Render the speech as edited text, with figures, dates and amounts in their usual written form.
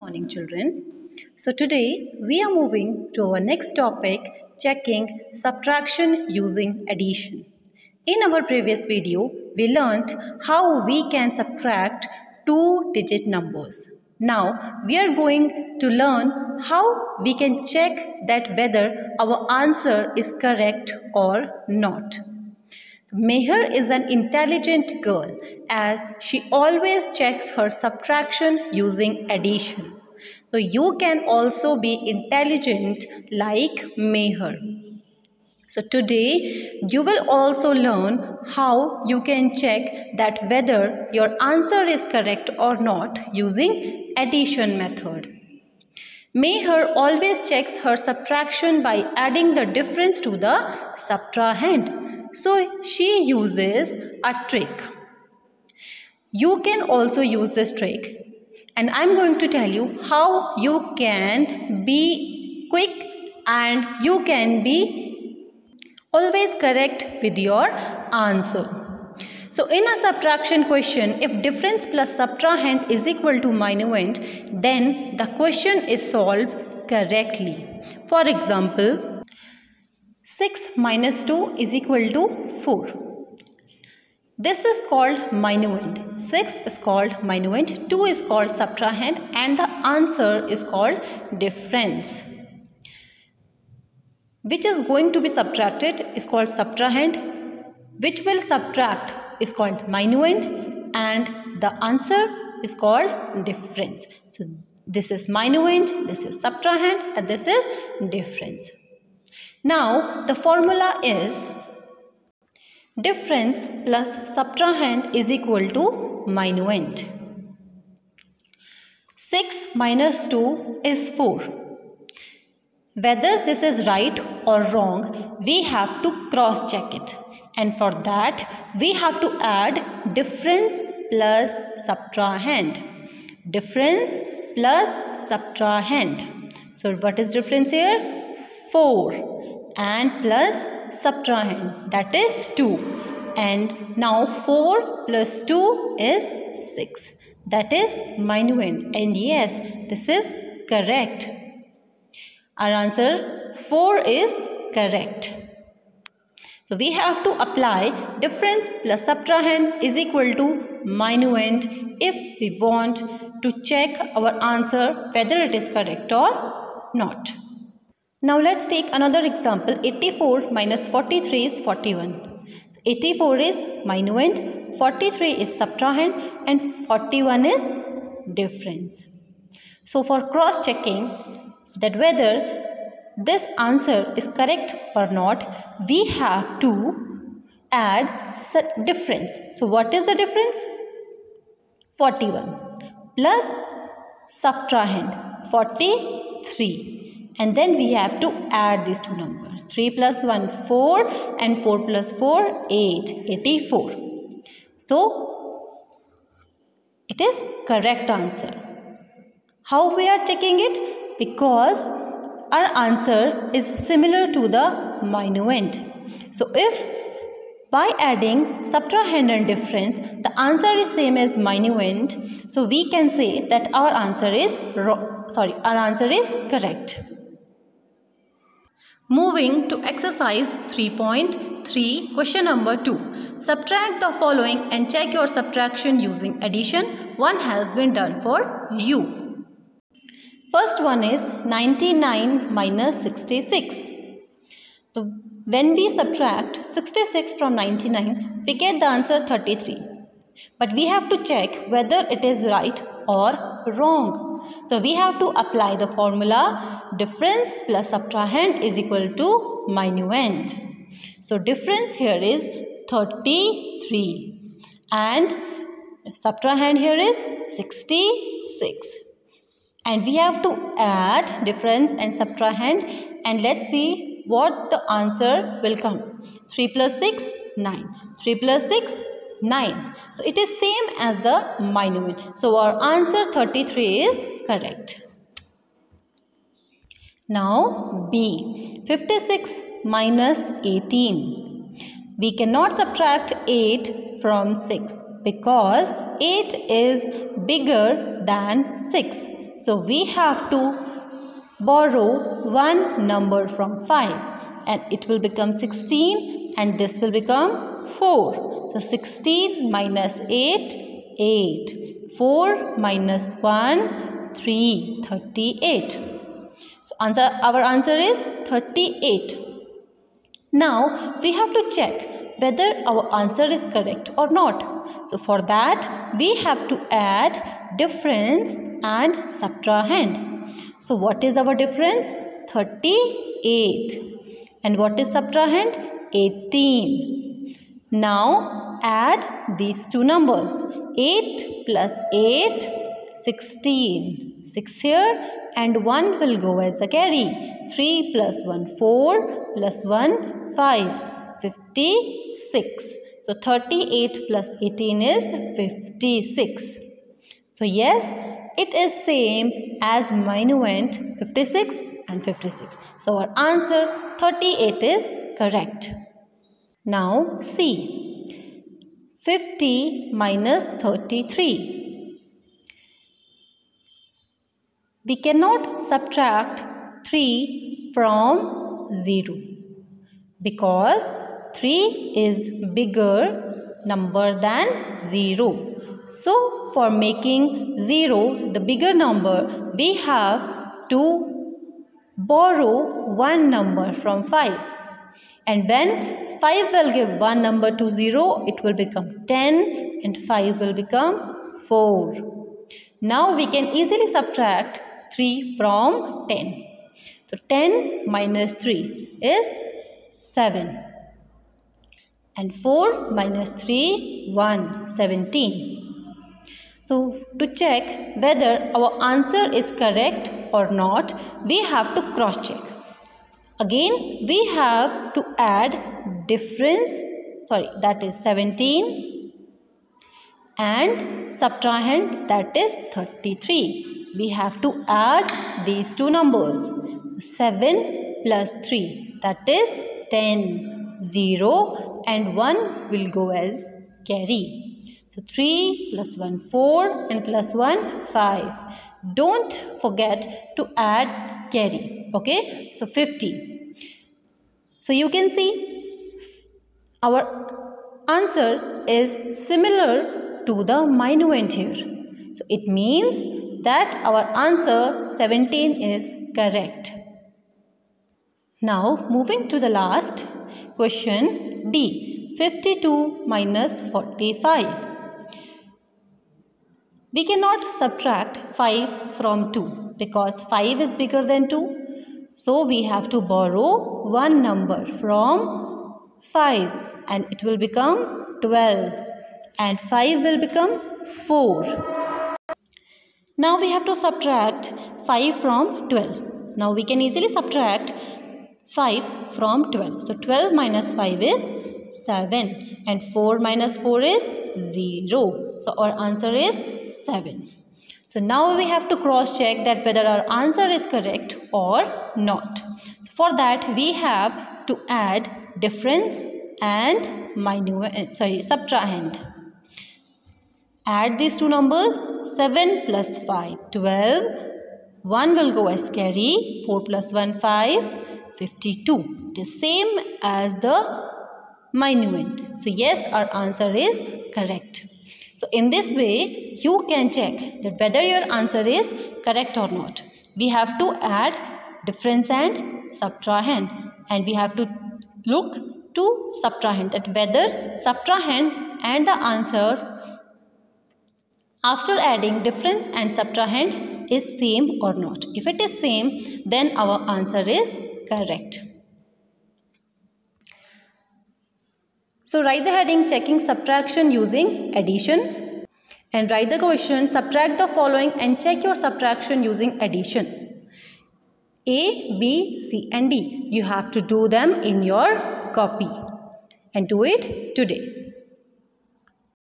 Morning children. So today we are moving to our next topic, checking subtraction using addition. In our previous video we learnt how we can subtract two-digit numbers. Now we are going to learn how we can check that whether our answer is correct or not. Meher is an intelligent girl as she always checks her subtraction using addition. So you can also be intelligent like Meher. So today you will also learn how you can check that whether your answer is correct or not using addition method. Meher always checks her subtraction by adding the difference to the subtrahend. So she uses a trick. You can also use this trick, and I'm going to tell you how you can be quick and you can be always correct with your answer. So in a subtraction question, if difference plus subtrahend is equal to minuend, then the question is solved correctly. For example, 6 minus 2 is equal to 4. This is called minuend. 6 is called minuend, 2 is called subtrahend, and the answer is called difference. Which is going to be subtracted is called subtrahend. Which will subtract is called minuend, and the answer is called difference. So this is minuend, this is subtrahend, and this is difference. Now the formula is difference plus subtrahend is equal to minuend. 6 minus 2 is 4. Whether this is right or wrong, we have to cross check it. And for that, we have to add difference plus subtrahend. Difference plus subtrahend. So what is difference here? 4 and plus subtrahend, that is 2. And now 4 plus 2 is 6. That is minuend. And yes, this is correct. Our answer 4 is correct. So we have to apply difference plus subtrahend is equal to minuend if we want to check our answer whether it is correct or not. Now let's take another example. 84 minus 43 is 41. 84 is minuend, 43 is subtrahend, and 41 is difference. So for cross checking that whether this answer is correct or not, we have to add difference. So what is the difference? 41 plus subtrahend 43, and then we have to add these two numbers. 3 plus 1 4 and 4 plus 4 8, 84. So it is correct answer. How we are checking it? Because our answer is similar to the minuend. So if by adding subtrahend and difference, the answer is same as minuend, so we can say that our answer is correct. Moving to exercise 3.3, question number 2. Subtract the following and check your subtraction using addition. One has been done for you. First one is 99 minus 66. So when we subtract 66 from 99, we get the answer 33. But we have to check whether it is right or wrong. So we have to apply the formula difference plus subtrahend is equal to minuend. So difference here is 33 and subtrahend here is 66. And we have to add difference and subtrahend, and let's see what the answer will come. 3 plus 6, 9. 3 plus 6, 9. So it is same as the minuend. So our answer 33 is correct. Now B. 56 minus 18. We cannot subtract 8 from 6 because 8 is bigger than 6. So we have to borrow one number from 5 and it will become 16 and this will become 4. So 16 minus 8, 8. 4 minus 1, 3, 38. So our answer is 38. Now we have to check whether our answer is correct or not. So for that we have to add difference and subtrahend. So what is our difference? 38. And what is subtrahend? 18. Now add these two numbers. 8 plus 8, 16. 6 here and 1 will go as a carry. 3 plus 1, 4 plus 1, 5. 56. So 38 plus 18 is 56. So yes, it is same as minuend 56 and 56. So our answer 38 is correct. Now see, 50 minus 33. We cannot subtract 3 from 0 because 3 is bigger number than 0. So for making 0 the bigger number, we have to borrow one number from 5. And when 5 will give one number to 0, it will become 10 and 5 will become 4. Now we can easily subtract 3 from 10. So 10 minus 3 is 7. And 4 minus 3, 1, 17. So to check whether our answer is correct or not, we have to cross check. Again, we have to add difference, that is 17 and subtrahend, that is 33. We have to add these two numbers. 7 plus 3, that is 10. 0 and 1 will go as carry. So 3 plus 1, 4 and plus 1, 5. Don't forget to add carry. Okay, so 50. So you can see our answer is similar to the minuend here. So it means that our answer 17 is correct. Now moving to the last question D, 52 minus 45. We cannot subtract 5 from 2 because 5 is bigger than 2. So we have to borrow one number from 5 and it will become 12 and 5 will become 4. Now we have to subtract 5 from 12. Now we can easily subtract 5 from 12. So 12 minus 5 is 7 and 4 minus 4 is 0. So our answer is 7. So now we have to cross check that whether our answer is correct or not. So for that we have to add difference and subtrahend. Add these two numbers. 7 plus 5, 12. 1 will go as carry. 4 plus 1, 5. 52. It is same as the minuend. So yes, our answer is correct. So in this way, you can check that whether your answer is correct or not. We have to add difference and subtrahend, and we have to look to subtrahend, that whether subtrahend and the answer after adding difference and subtrahend is same or not. If it is same, then our answer is correct. So write the heading checking subtraction using addition and write the question subtract the following and check your subtraction using addition. A, B, C and D. You have to do them in your copy and do it today.